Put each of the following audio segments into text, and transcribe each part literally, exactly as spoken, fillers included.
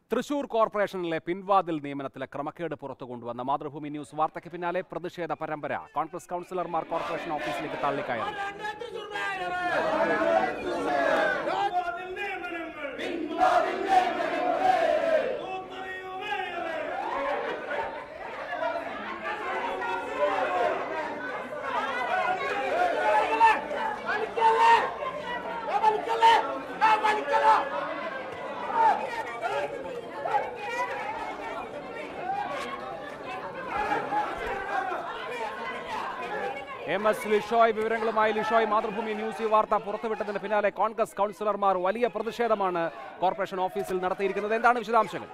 തൃശൂർ കോർപ്പറേഷനിലെ പിൻവാതിൽ നിയമനത്തിലെ ക്രമക്കേട് പുറത്തു കൊണ്ടുവന്ന മാതൃഭൂമി ന്യൂസ് വാർത്തയ്ക്ക് പിന്നാലെ പ്രതിഷേധ പരമ്പര. കോൺഗ്രസ് കൗൺസിലർമാർ കോർപ്പറേഷൻ ഓഫീസിലേക്ക് തള്ളിക്കയറി. എം എസ് ലിഷോയ് വിവരങ്ങളുമായി. ലിഷോയ്, മാതൃഭൂമി ന്യൂസ് ഈ വാർത്ത പുറത്തുവിട്ടതിന് പിന്നാലെ കോൺഗ്രസ് കൗൺസിലർമാർ വലിയ പ്രതിഷേധമാണ് കോർപ്പറേഷൻ ഓഫീസിൽ നടത്തിയിരിക്കുന്നത്. എന്താണ് വിശദാംശങ്ങൾ?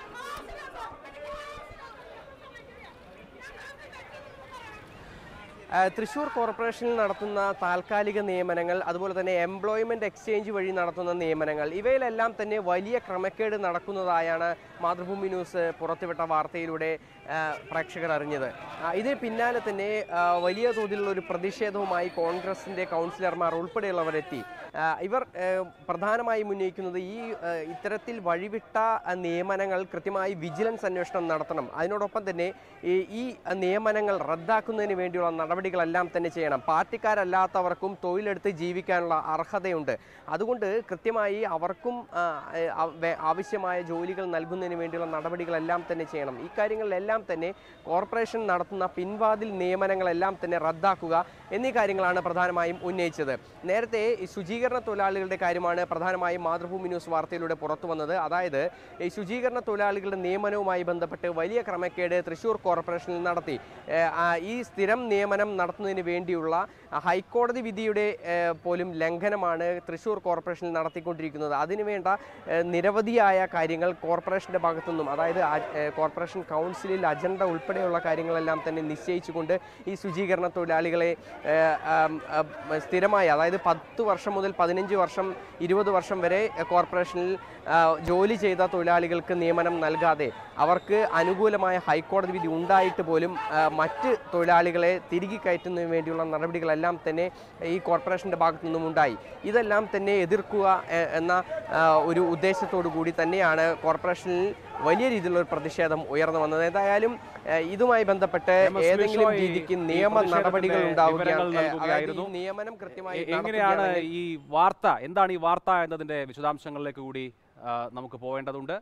തൃശൂർ കോർപ്പറേഷനിൽ നടത്തുന്ന താൽക്കാലിക നിയമനങ്ങൾ, അതുപോലെ തന്നെ എംപ്ലോയ്മെന്റ് എക്സ്ചേഞ്ച് വഴി നടത്തുന്ന നിയമനങ്ങൾ, ഇവയിലെല്ലാം തന്നെ വലിയ ക്രമക്കേട് നടക്കുന്നതായാണ് മാതൃഭൂമി ന്യൂസ് പുറത്തുവിട്ട വാർത്തയിലൂടെ പ്രേക്ഷകർ അറിഞ്ഞത്. ഇതിന് പിന്നാലെ തന്നെ വലിയ തോതിലുള്ള ഒരു പ്രതിഷേധവുമായി കോൺഗ്രസിന്റെ കൗൺസിലർമാർ ഉൾപ്പെടെയുള്ളവരെത്തി. ഇവർ പ്രധാനമായും ഉന്നയിക്കുന്നത് ഈ ഇത്തരത്തിൽ വഴിവിട്ട നിയമനങ്ങൾ കൃത്യമായി വിജിലൻസ് അന്വേഷണം നടത്തണം. അതിനോടൊപ്പം തന്നെ ഈ നിയമനങ്ങൾ റദ്ദാക്കുന്നതിന് വേണ്ടിയുള്ള നടപടികളെല്ലാം തന്നെ ചെയ്യണം. പാർട്ടിക്കാരല്ലാത്തവർക്കും തൊഴിലെടുത്ത് ജീവിക്കാനുള്ള അർഹതയുണ്ട്. അതുകൊണ്ട് കൃത്യമായി അവർക്കും ആവശ്യമായ ജോലികൾ നൽകുന്നതിന് വേണ്ടിയുള്ള നടപടികളെല്ലാം തന്നെ ചെയ്യണം. ഈ കാര്യങ്ങളിലെല്ലാം തന്നെ കോർപ്പറേഷൻ നടത്തുന്ന പിൻവാതിൽ നിയമനങ്ങളെല്ലാം തന്നെ റദ്ദാക്കുക എന്നീ കാര്യങ്ങളാണ് പ്രധാനമായും ഉന്നയിച്ചത്. നേരത്തെ ശുചീകരണ തൊഴിലാളികളുടെ കാര്യമാണ് പ്രധാനമായും മാതൃഭൂമി ന്യൂസ് വാർത്തയിലൂടെ പുറത്തു വന്നത്. അതായത് ഈ ശുചീകരണ തൊഴിലാളികളുടെ നിയമനവുമായി ബന്ധപ്പെട്ട് വലിയ ക്രമക്കേട് തൃശൂർ കോർപ്പറേഷനിൽ നടത്തി. ഈ സ്ഥിരം നിയമനം നടത്തുന്നതിന് വേണ്ടിയുള്ള ഹൈക്കോടതി വിധിയുടെ പോലും ലംഘനമാണ് തൃശൂർ കോർപ്പറേഷനിൽ നടത്തിക്കൊണ്ടിരിക്കുന്നത്. അതിനുവേണ്ട നിരവധിയായ കാര്യങ്ങൾ കോർപ്പറേഷൻ്റെ ഭാഗത്തു നിന്നും, അതായത് കോർപ്പറേഷൻ കൗൺസിലിൽ അജണ്ട ഉൾപ്പെടെയുള്ള കാര്യങ്ങളെല്ലാം തന്നെ നിശ്ചയിച്ചുകൊണ്ട് ഈ ശുചീകരണ തൊഴിലാളികളെ സ്ഥിരമായി, അതായത് പത്ത് വർഷം മുതൽ പതിനഞ്ച് വർഷം ഇരുപത് വർഷം വരെ കോർപ്പറേഷനിൽ ജോലി ചെയ്ത തൊഴിലാളികൾക്ക് നിയമനം നൽകാതെ അവർക്ക് അനുകൂലമായ ഹൈക്കോടതി വിധി ഉണ്ടായിട്ട് പോലും മറ്റ് തൊഴിലാളികളെ തിരികെ കയറ്റുന്നതിന് വേണ്ടിയുള്ള നടപടികളെല്ലാം തന്നെ ഈ കോർപ്പറേഷൻ്റെ ഭാഗത്തു നിന്നും ഉണ്ടായി. ഇതെല്ലാം തന്നെ എതിർക്കുക എന്ന ഒരു ഉദ്ദേശത്തോടു കൂടി തന്നെയാണ് കോർപ്പറേഷനിൽ വലിയ രീതിയിലുള്ള ഒരു പ്രതിഷേധം ഉയർന്നു വന്നത്. ഏതായാലും ഇതുമായി ബന്ധപ്പെട്ട് ഏതെങ്കിലും രീതിക്ക് നിയമ നടപടികൾ ഉണ്ടാവുകയാണ്. നിയമനം കൃത്യമായി എങ്ങനെയാണ് ഈ വാർത്ത, എന്താണ് ഈ വാർത്ത എന്നതിന്റെ വിശദാംശങ്ങളിലേക്ക് കൂടി നമുക്ക് പോവേണ്ടതുണ്ട്.